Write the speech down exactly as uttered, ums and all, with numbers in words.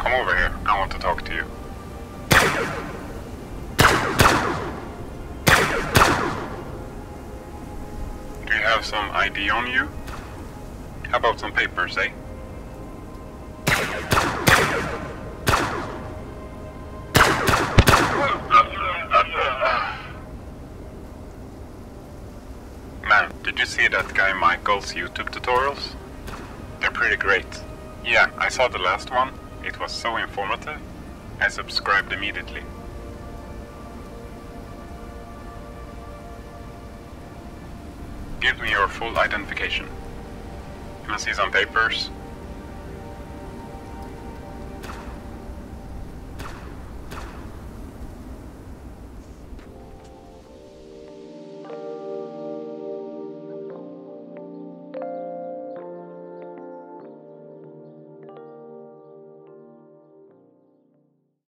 come over here. I want to talk to you. Do you have some I D on you? How about some papers, eh? Man, did you see that guy Michael's YouTube tutorials? They're pretty great. Yeah, I saw the last one. It was so informative. I subscribed immediately. Give me your full identification. Can I see some papers?